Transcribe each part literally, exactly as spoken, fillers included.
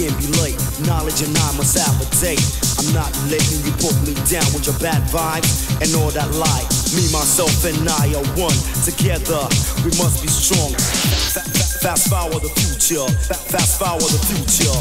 can't be late. Knowledge and I must have a date. I'm not letting you put me down with your bad vibes and all that lie. Me, myself, and I are one. Together, we must be strong. Fast forward the future. Fast forward the future.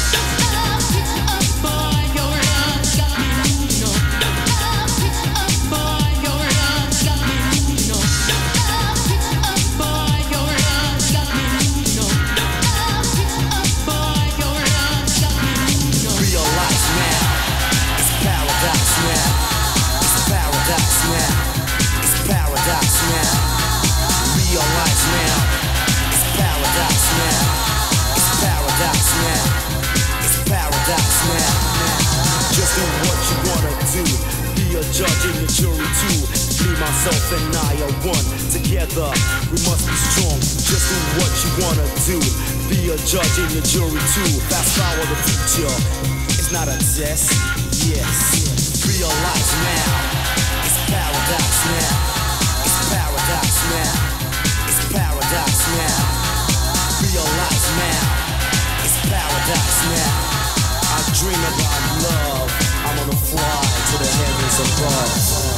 Just do what you wanna do. Be a judge and a jury too. Me, myself, and I are one. Together, we must be strong. Just do what you wanna do. Be a judge and a jury too. Fast forward the future. It's not a test. Yes. Realize now. It's paradise now. It's paradise now. It's paradise now. Realize now. It's paradise now. I dream about love. I'm gonna fly to the heavens above.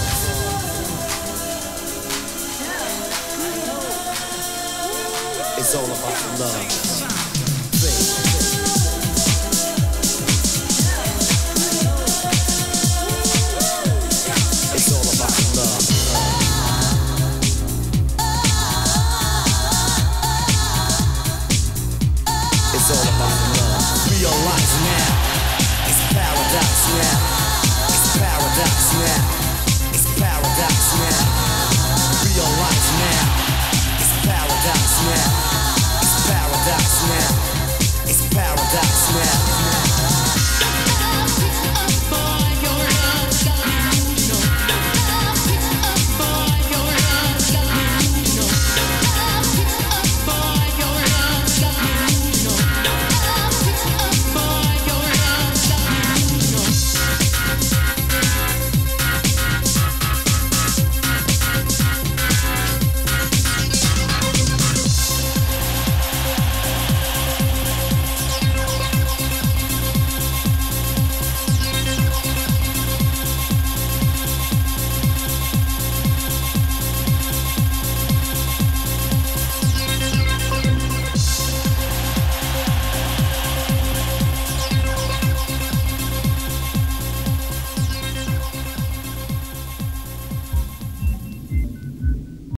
It's all about love. Faith. It's all about love. It's all about love. Realize now. Paradise now. It's paradise now. It's paradise now. Realize now. It's paradise now. It's paradise now. It's paradise now.